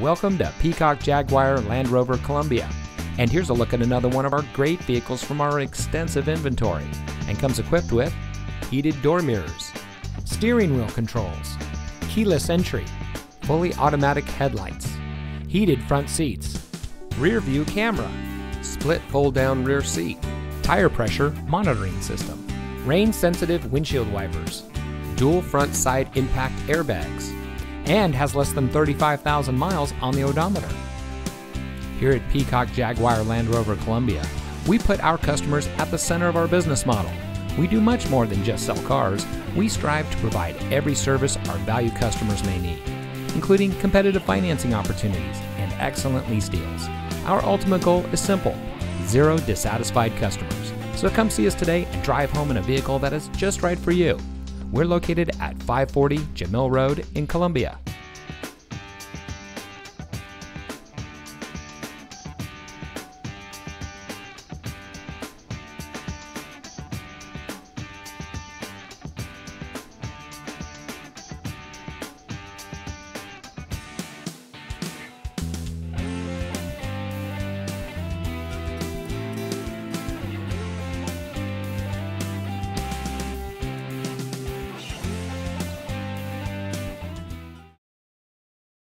Welcome to Peacock Jaguar Land Rover Columbia. And here's a look at another one of our great vehicles from our extensive inventory, and comes equipped with heated door mirrors, steering wheel controls, keyless entry, fully automatic headlights, heated front seats, rear view camera, split fold-down rear seat, tire pressure monitoring system, rain-sensitive windshield wipers, dual front side impact airbags, and has less than 35,000 miles on the odometer. Here at Peacock Jaguar Land Rover Columbia, we put our customers at the center of our business model. We do much more than just sell cars. We strive to provide every service our valued customers may need, including competitive financing opportunities and excellent lease deals. Our ultimate goal is simple: 0 dissatisfied customers. So come see us today and drive home in a vehicle that is just right for you. We're located at 540 Jamil Road in Columbia.